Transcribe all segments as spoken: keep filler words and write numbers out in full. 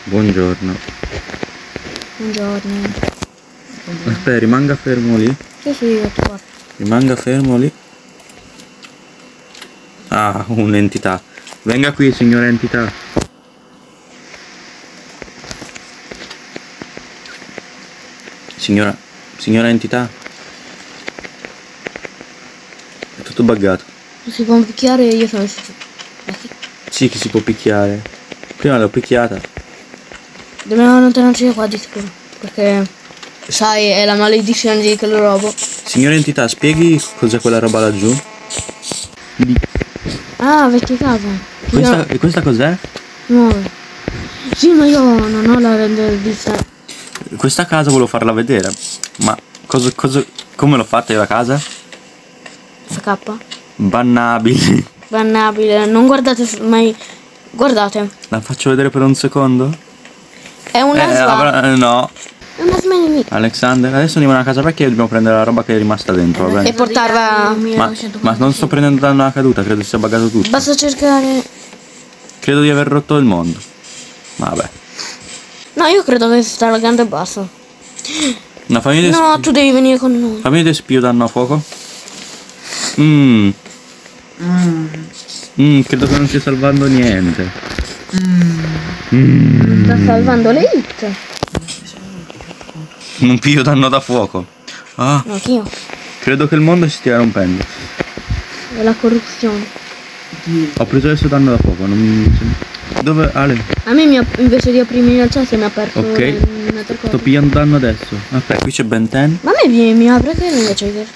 Buongiorno. Buongiorno. Aspetta, rimanga fermo lì. Sì, sì, io ti guardo. Rimanga fermo lì. Ah, un'entità. Venga qui, signora entità. Signora, signora entità. È tutto buggato. Si può picchiare e io sono uscito. Sì, che si può picchiare. Prima l'ho picchiata. Dobbiamo allontanarci da qua di sicuro. Perché, sai, è la maledizione di quel robo. Signora entità, spieghi cos'è quella roba laggiù? Di... Ah, vecchia casa. Questa, e questa cos'è? Nuove. Sì, ma io non ho la rendervista. Questa casa volevo farla vedere. Ma cosa, cosa, come l'ho fatta io la casa? F K. Bannabile. Bannabile. Non guardate mai. Guardate. La faccio vedere per un secondo? È una Eh, sva. avrà- no. È una sva nemica. Alexander, adesso andiamo a casa vecchia e dobbiamo prendere la roba che è rimasta dentro, va bene? E portarla. Ma, ma non sto prendendo danno alla caduta, credo sia buggato tutto. Basta cercare. Credo di aver rotto il mondo. Vabbè. No, io credo che sta laggando e basta. No, fammi vedere. No, tu devi venire con noi. Fammi vedere se più danno a fuoco. Mmm. Mmm, credo che non stia salvando niente. Mmm. Sta salvando le hit. Non piglio danno da fuoco. Ah, Anch'io. credo che il mondo si stia rompendo. È la corruzione. Ho preso adesso danno da fuoco, non mi... Dove, Ale? A me mi ha, invece di aprirmi il cesso mi ha aperto Ok. un'altra cosa. Sto pigliando danno adesso. Aspetta, qui c'è Ben ten. Ma a me mi, mi apre che invece che...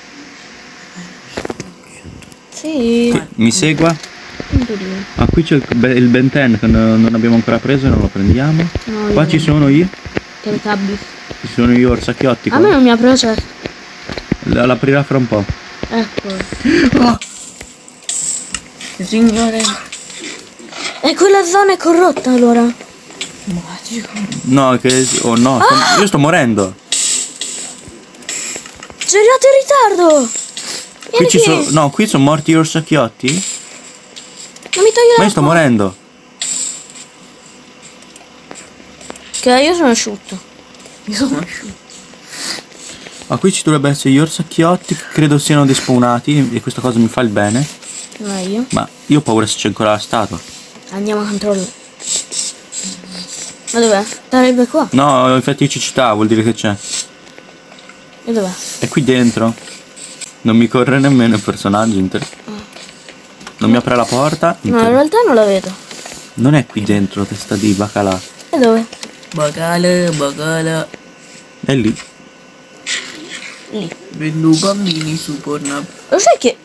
Sì. Qui- Mi segua. In teoria. Ah, qui c'è il, be- il Ben ten che no- non abbiamo ancora preso e non lo prendiamo. No, Qua io ci no. sono io. Che le cabbi. Ci sono io orsacchiotti. A me non mi apre il cesso. L- L'aprirà fra un po'. Ecco. Signore. E quella zona è corrotta allora. Magico. No, che... Oh no, sto- io sto morendo. Sei arrivato in ritardo. Qui Vieni ci qui. sono... No, qui sono morti gli orsacchiotti. Non mi togli Ma la io sto mano. morendo. Che io sono asciutto. Io sono asciutto. Ah, qui ci dovrebbe essere gli orsacchiotti che credo siano despawnati e questa cosa mi fa il bene. Meglio. Ma io ho paura se c'è ancora la statua. Andiamo a controllare. Ma dov'è? Sarebbe qua. No, infatti cecità vuol dire che c'è. E dov'è? È qui dentro. Non mi corre nemmeno il personaggio. Inter... Non mi apre la porta. No, in Inter... realtà non la vedo. Non è qui dentro, testa di bacalà. E dove? Bacala, bacala. È lì. Lì. Vendo bambini su Pornhub. Lo sai che...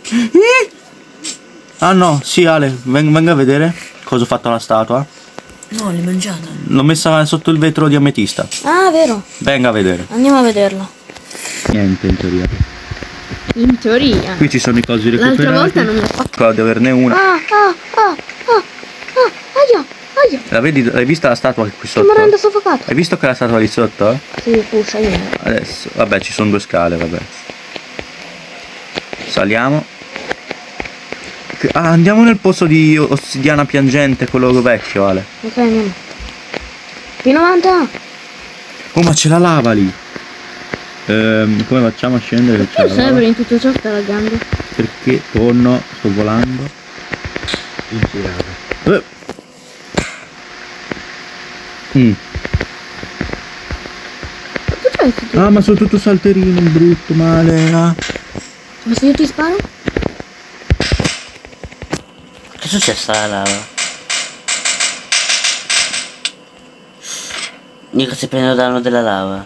Ah no, sì Ale, ven- venga a vedere cosa ho fatto alla statua. No, l'hai mangiata. L'ho messa sotto il vetro di ametista. Ah, vero. Venga a vedere. Andiamo a vederla. Niente in teoria. In teoria. Qui ci sono i cosi recuperati. L'altra volta non mi ha fatto... Qua di averne una. Ah, ah, ah, ah, ah, aia, aia. La vedi? Hai vista la statua qui Sto sotto? morendo soffocato. Hai visto che la statua lì sotto? Sì, pusha io. Adesso, vabbè, ci sono due scale, vabbè. Saliamo. Che- Ah, andiamo nel posto di ossidiana piangente, quello vecchio, Ale. Ok, andiamo. P novanta. Oh, ma c'è la lava lì. Ehm, come facciamo a scendere? Che c'è Tu la sempre lava? in tutto ciò sta laggando. Perché? Oh no, sto volando. Eh. Mm. Tu c'hai tutto. Ah, ma sono tutto salterini, brutto, male. Ah. Ma se io ti sparo? Che è successo alla lava? Dico se prendo danno della lava.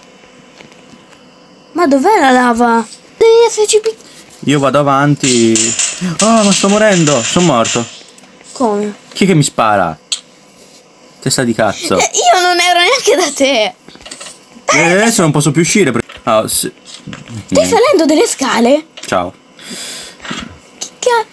Ma dov'è la lava? Devi esserci pic... Io vado avanti. Oh, ma sto morendo. Sono morto. Come? Chi è che mi spara? Testa di cazzo. Eh, io non ero neanche da te. Eh, adesso non posso più uscire. per- Ah, sì. Stai salendo delle scale? Ciao. Che ca...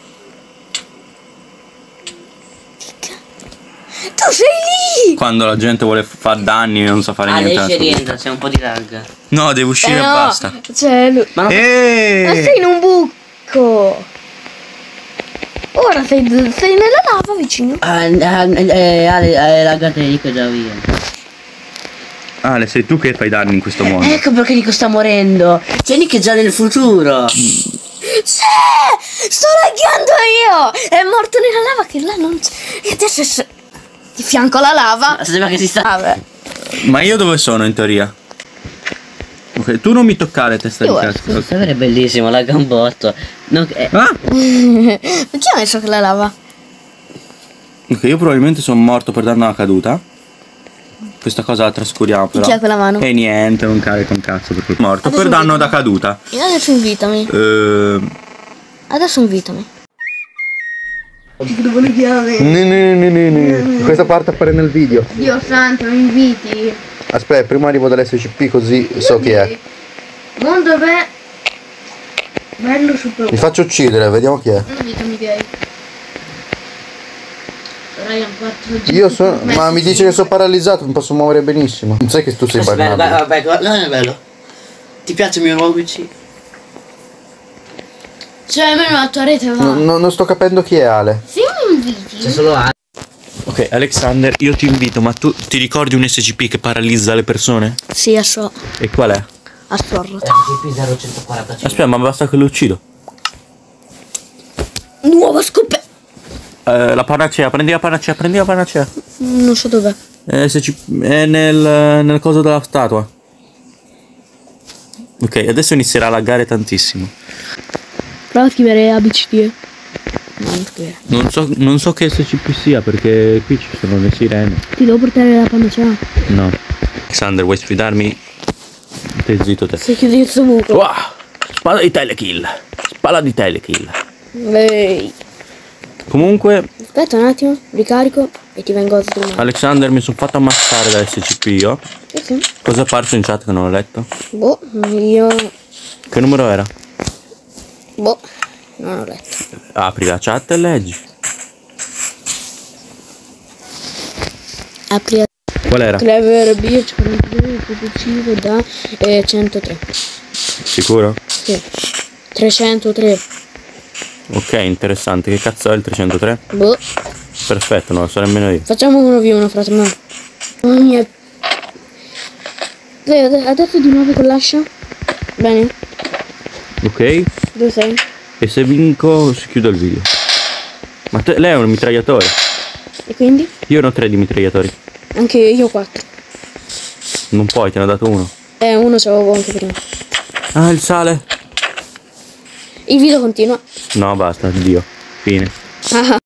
Che ca... Tu sei lì! Quando la gente vuole fare danni e non sa fare Ah, lei niente. ci rientra, c'è un po' di lag. No, devo uscire Eh e no, basta. Cioè, lui... Ma non... Eeeh! Ma sei in un buco! Ora sei, sei nella lava vicino. Ah, ah, eh, Ale, eh, la gatta di Nico è già via. Ale, sei tu che fai danni in questo mondo. Ecco perché Nico sta morendo. C'è Nico già nel futuro. Sì! Sto laggando io! È morto nella lava che là non c'è. E adesso è s- di fianco alla lava. Sembra che si sta. Vabbè. Ma io dove sono in teoria? Ok, tu non mi toccare, testa Io di guardo. cazzo. Questo è bellissimo, lagga un botto. Non- eh, Ah! Chi ha messo quella lava? Ok, io probabilmente sono morto per danno alla caduta. Questa cosa la trascuriamo però. Chi ha quella mano? E niente, non carico un cazzo perché sono morto. Adesso Per danno vediamo. da caduta. Io adesso invitami. Eh... Adesso invitami. Questa parte appare nel video. Dio santo, mi inviti. Aspetta, prima arrivo dall'S C P così so chi è. Mondo beh. Bello super. Mi faccio uccidere, vediamo chi è. Invitami gay. Ryan quattro G. Io sono. Ma mi dice che sono paralizzato, mi posso muovere benissimo. Non sai che tu sei aspetta, guarda, barnabile. vabbè, guarda, non è bello. Ti piace il mio nuovo P C? Cioè almeno la tua rete va. No, no, non sto capendo chi è Ale. Se mi inviti. C'è solo Ale. Ok, Alexander, io ti invito, ma tu ti ricordi un S C P che paralizza le persone? Sì, a so. E qual è? A sorro. G P zero centoquarantacinque. Aspetta, ma basta che lo uccido. Nuova scoperta. Eh, la panacea, prendi la panacea, prendi la panacea. Non so dov'è. Eh, se ci... È nel, nel coso della statua. Ok, adesso inizierà a laggare tantissimo. Prova a scrivere A B C D. No, non scrivere. Non so, non so che S C P sia perché qui ci sono le sirene. Ti devo portare la panacea. No. Alexander, vuoi sfidarmi? Stai zitto te. Se chiudi il suo buco. Wow! Spada di telekill. Spada di telekill. Ehi. Comunque, Aspetta un attimo, ricarico e ti vengo a sdrumare. Alexander, mi sono fatto ammazzare da S C P io. Sì, sì. Cosa è apparso in chat che non ho letto? Boh, io. Che numero era? Boh, non ho letto. Apri la chat e leggi. Apri a Qual era? Clever Beach quarantadue successivo da eh, centotré. Sicuro? Sì. trecentotré. Ok, interessante. Che cazzo è il trecentotré? Boh. Perfetto, non lo so nemmeno io. Facciamo uno via uno, frate mio. Mamma mia. Dai, ade- adesso di nuovo con l'ascia. Bene. Ok? Dove sei? E se vinco si chiude il video. Ma te, lei è un mitragliatore. E quindi? Io ne ho tre di mitragliatori. Anche io quattro. Non puoi, te ne ho dato uno. Eh, uno ce l'avevo anche prima. Ah, il sale. Il video continua. No, basta, addio. Fine. Ah.